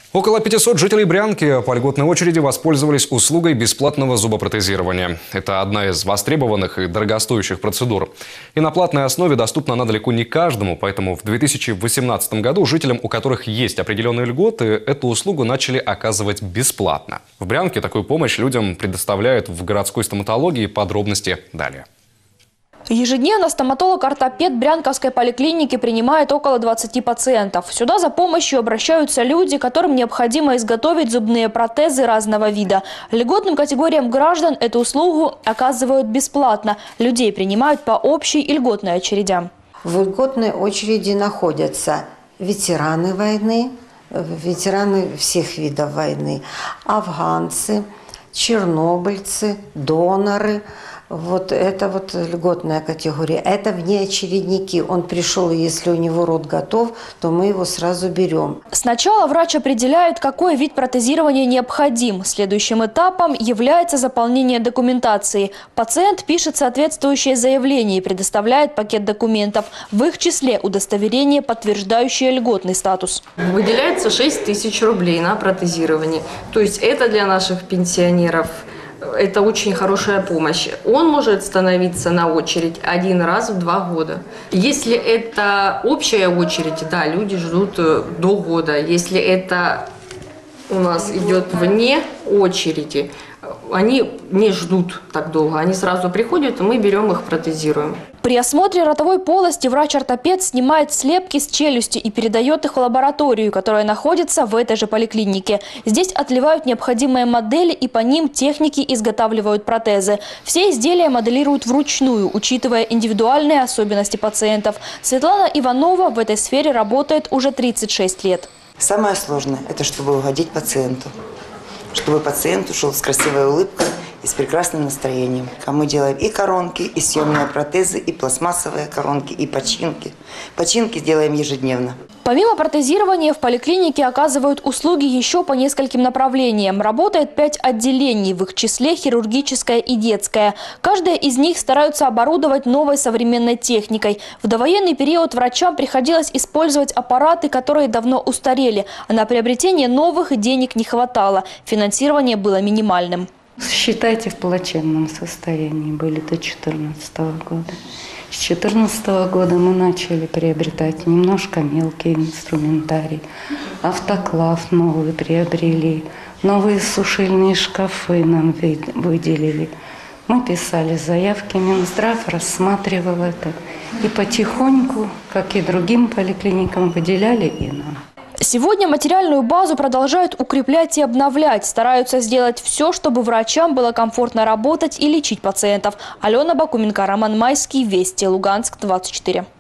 Около 500 жителей Брянки по льготной очереди воспользовались услугой бесплатного зубопротезирования. Это одна из востребованных и дорогостоящих процедур. И на платной основе доступна она далеко не каждому, поэтому в 2018 году жителям, у которых есть определенные льготы, эту услугу начали оказывать бесплатно. В Брянке такую помощь людям предоставляют в городской стоматологии. Подробности далее. Ежедневно стоматолог-ортопед Брянковской поликлиники принимает около 20 пациентов. Сюда за помощью обращаются люди, которым необходимо изготовить зубные протезы разного вида. Льготным категориям граждан эту услугу оказывают бесплатно. Людей принимают по общей и льготной очередям. В льготной очереди находятся ветераны войны, ветераны всех видов войны, афганцы, чернобыльцы, доноры. Вот это вот льготная категория. Это внеочередники. Он пришел, и если у него рот готов, то мы его сразу берем. Сначала врач определяет, какой вид протезирования необходим. Следующим этапом является заполнение документации. Пациент пишет соответствующее заявление и предоставляет пакет документов. В их числе удостоверение, подтверждающее льготный статус. Выделяется 6 тысяч рублей на протезирование. То есть это для наших пенсионеров. Это очень хорошая помощь. Он может становиться на очередь один раз в 2 года. Если это общая очередь, да, люди ждут до года. Если это у нас идет вне очереди, они не ждут так долго. Они сразу приходят, и мы берем их, протезируем. При осмотре ротовой полости врач-ортопед снимает слепки с челюсти и передает их в лабораторию, которая находится в этой же поликлинике. Здесь отливают необходимые модели, и по ним техники изготавливают протезы. Все изделия моделируют вручную, учитывая индивидуальные особенности пациентов. Светлана Иванова в этой сфере работает уже 36 лет. Самое сложное – это чтобы угодить пациенту. Чтобы пациент ушел с красивой улыбкой и с прекрасным настроением. А мы делаем и коронки, и съемные протезы, и пластмассовые коронки, и починки. Починки делаем ежедневно. Помимо протезирования в поликлинике оказывают услуги еще по нескольким направлениям. Работает 5 отделений, в их числе хирургическое и детское. Каждое из них стараются оборудовать новой современной техникой. В довоенный период врачам приходилось использовать аппараты, которые давно устарели, а на приобретение новых денег не хватало. Финансирование было минимальным. Считайте, в плачевном состоянии были до 2014 года. С 2014 года мы начали приобретать немножко мелкий инструментарий. Автоклав новый приобрели, новые сушильные шкафы нам выделили. Мы писали заявки, Минздрав рассматривал это. И потихоньку, как и другим поликлиникам, выделяли и нам. Сегодня материальную базу продолжают укреплять и обновлять. Стараются сделать все, чтобы врачам было комфортно работать и лечить пациентов. Алена Бакуменко, Роман Майский, Вести, Луганск, 24.